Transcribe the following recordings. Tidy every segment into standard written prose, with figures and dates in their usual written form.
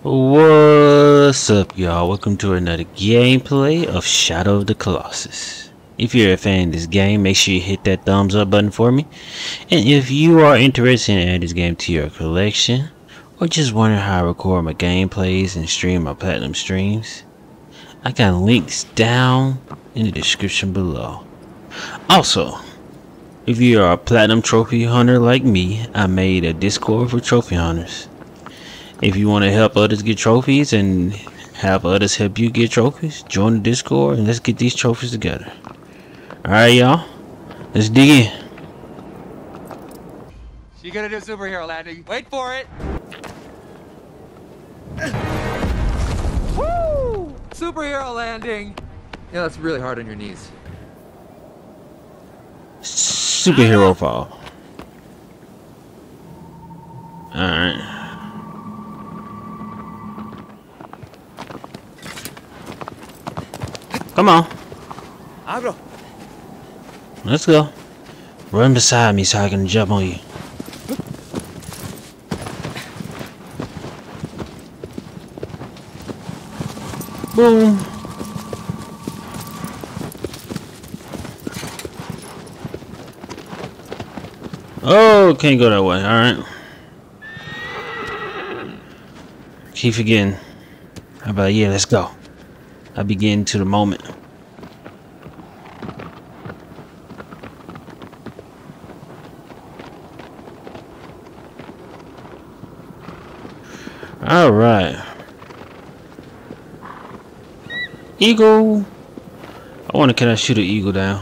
What's up, y'all? Welcome to another gameplay of Shadow of the Colossus. If you're a fan of this game, make sure you hit that thumbs up button for me. And if you are interested in adding this game to your collection, or just wondering how I record my gameplays and stream my platinum streams, I got links down in the description below. Also, if you are a platinum trophy hunter like me, I made a Discord for trophy hunters. If you want to help others get trophies and have others help you get trophies, join the Discord and let's get these trophies together. Alright, y'all, let's dig in. You gonna do superhero landing? Wait for it! Woo! Superhero landing! Yeah, that's really hard on your knees. Superhero fall. Alright. Come on. Abro. Let's go. Run beside me so I can jump on you. Boom. Oh, can't go that way. Alright. Keep forgetting. How about, yeah, let's go. I be getting to the moment. All right. Eagle. I wonder, can I shoot an eagle down?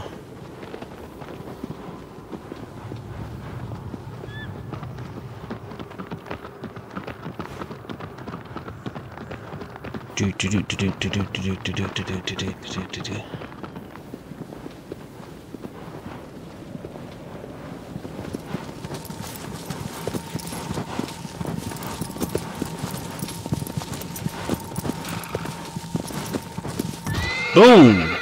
Boom!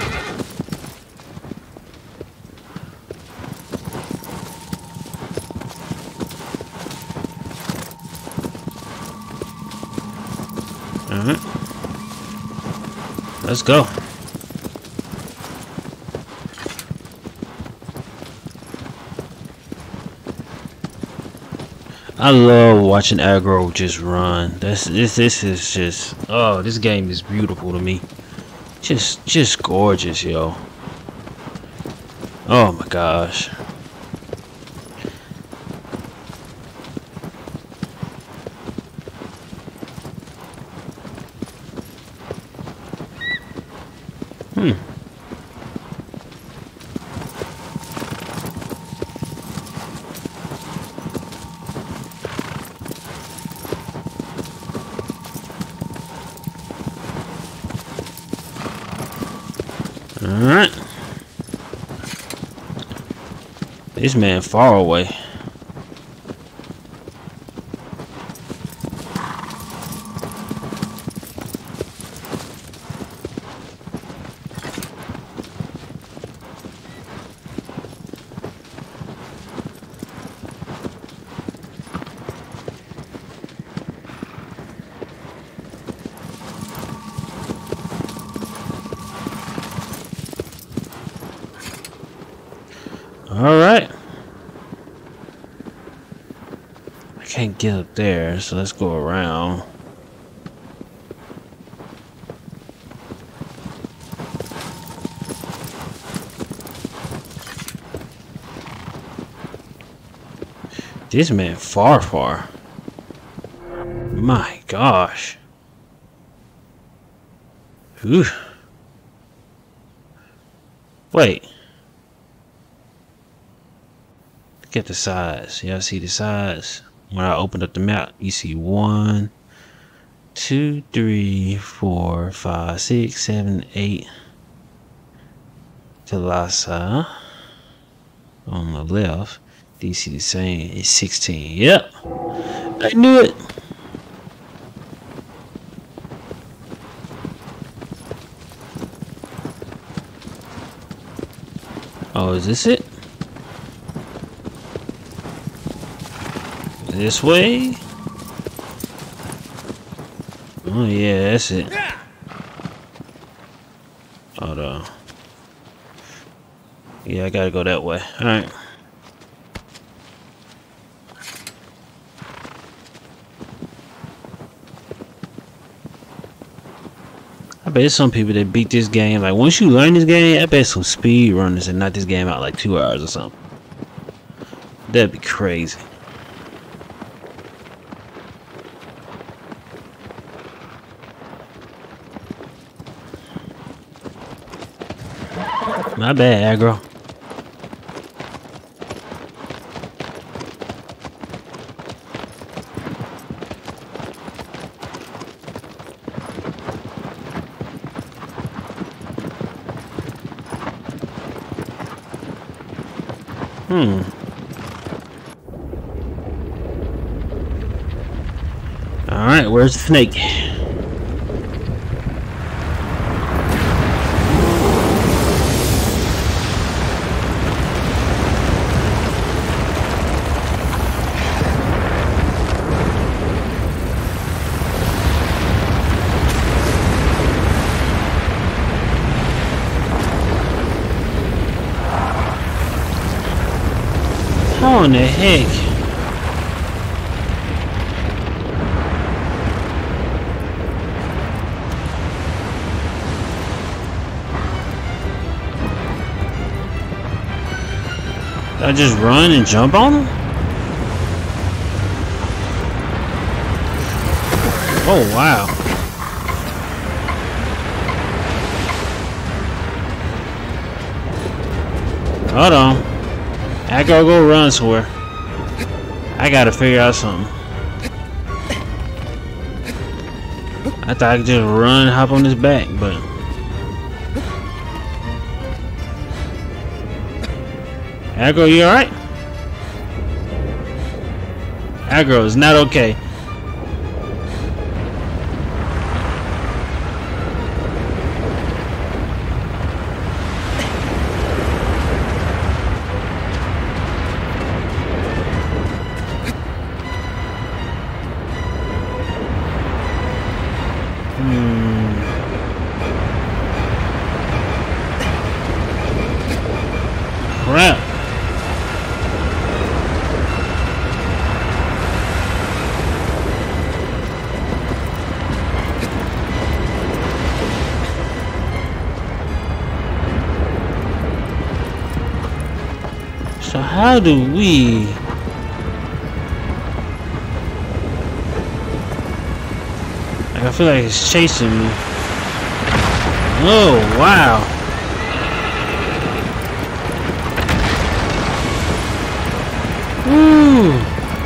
Alright. Let's go. I love watching aggro just run. This is just, oh, this game is beautiful to me. Just gorgeous, yo. Oh my gosh. Alright. This man far away. Alright. I can't get up there, so let's go around. This man far. My gosh. Whew. Wait. Look at the size. Y'all see the size? When I opened up the map, you see 1, 2, 3, 4, 5, 6, 7, 8. Colossus on the left. Do you see the same? It's 16. Yep. I knew it. Oh, is this it? This way? Oh yeah, that's it. Hold on. Yeah, I gotta go that way. Alright. I bet some people that beat this game, like once you learn this game, I bet some speed runners and knock this game out like 2 hours or something. That'd be crazy. My bad, aggro. Alright, where's the snake? How in the heck? I just run and jump on him? Oh wow. Hold on. I gotta go run somewhere. I gotta figure out something. I thought I could just run and hop on his back, but Aggro, you alright? Aggro is not okay. Crap. So how do we... I feel like it's chasing me. Oh, wow. Woo.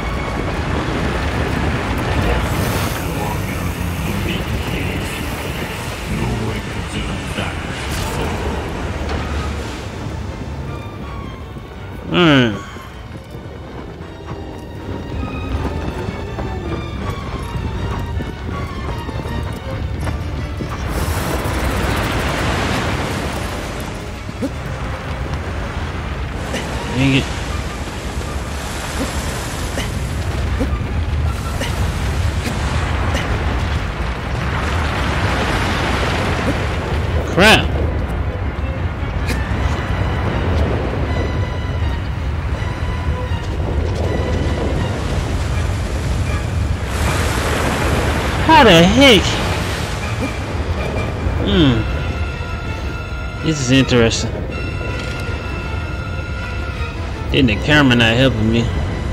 Dang it. Crap. How the heck? This is interesting. Then the camera not helping me.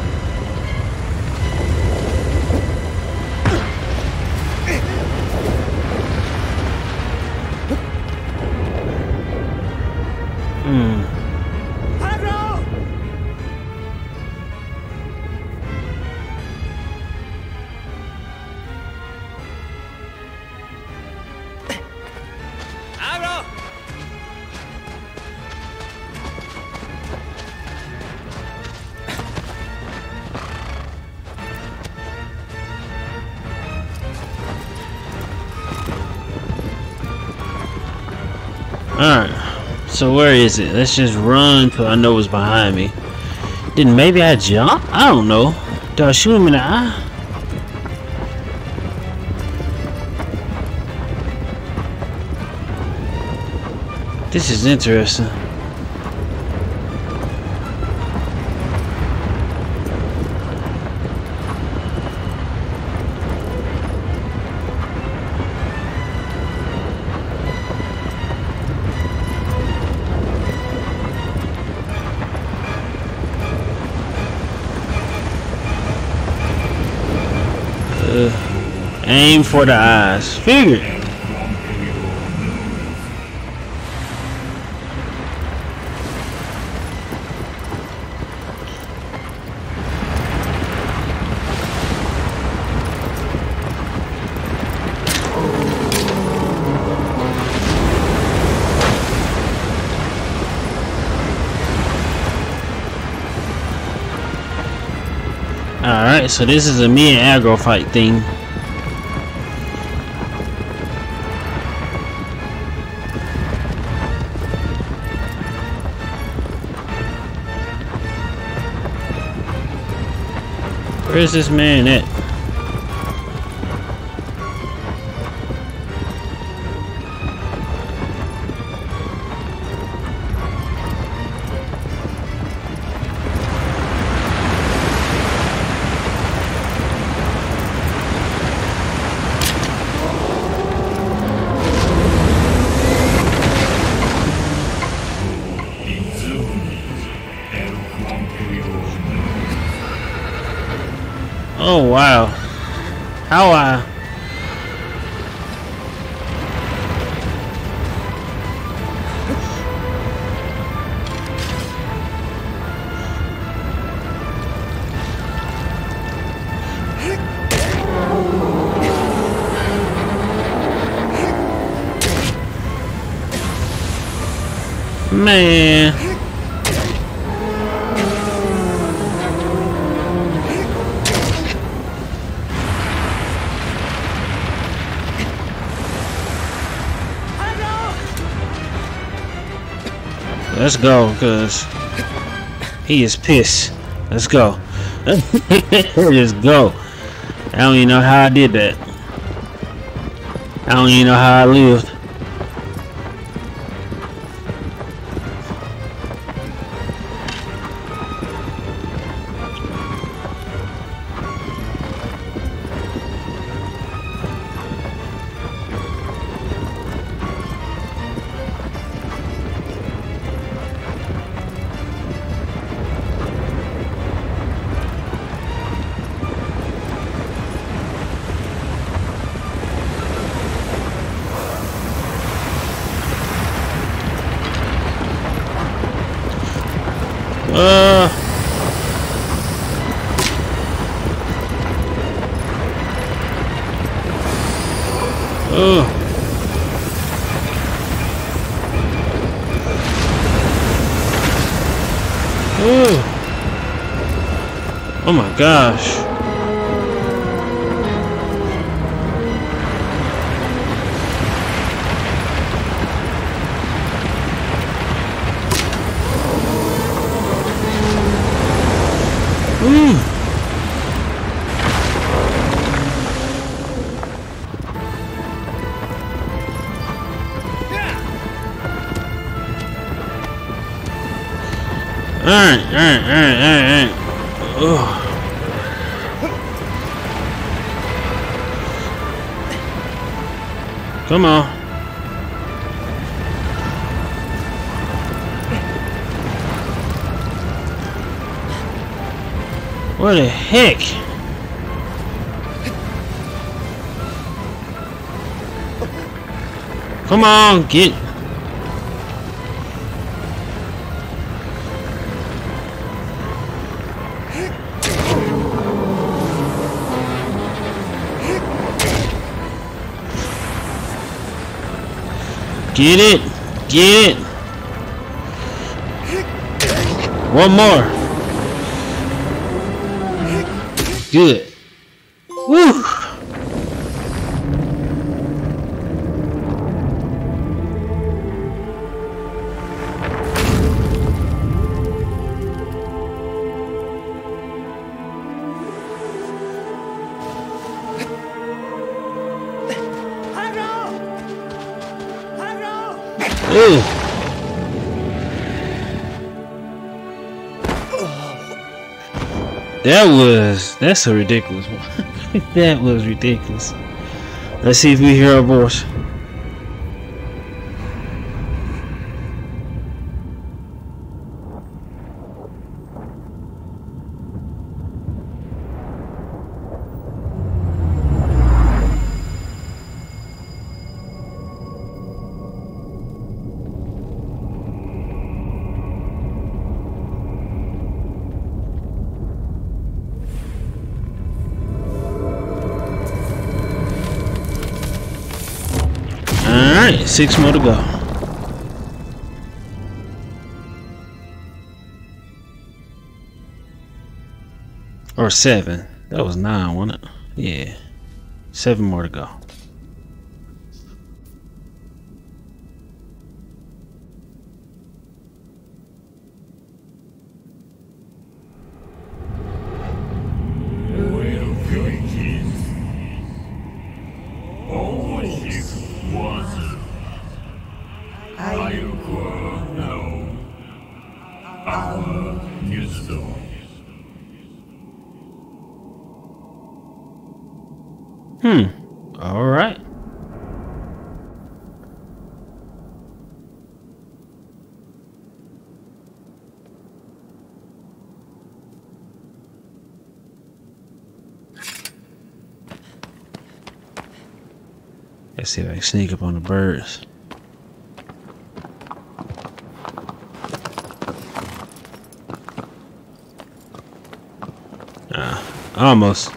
Alright, so where is it? Let's just run till I know what's behind me. Then maybe I jump? I don't know. Do I shoot him in the eye? This is interesting. Aim for the eyes. Figure. Alright, so this is a me and aggro fight thing. Where's this man at? Oh wow. How man. Let's go, cause he is pissed. Let's go. Let's go. I don't even know how I did that. I don't even know how I lived. Oh my gosh. Alright. Come on. What the heck? Come on, get. Get it! Get it! One more! Good! Woo! Ooh. That's a ridiculous one. That was ridiculous. Let's see if we hear our voice. Alright, 6 more to go. Or 7. That was 9, wasn't it? Yeah. 7 more to go. All right. Let's see if I can sneak up on the birds. Almost.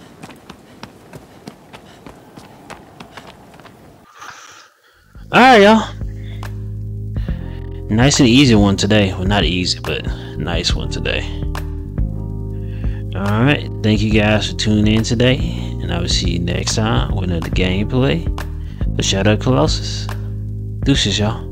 Alright, y'all. Nice and easy one today. Well, not easy, but nice one today. Alright, thank you guys for tuning in today. And I will see you next time with another gameplay of Shadow of the Colossus. Deuces, y'all.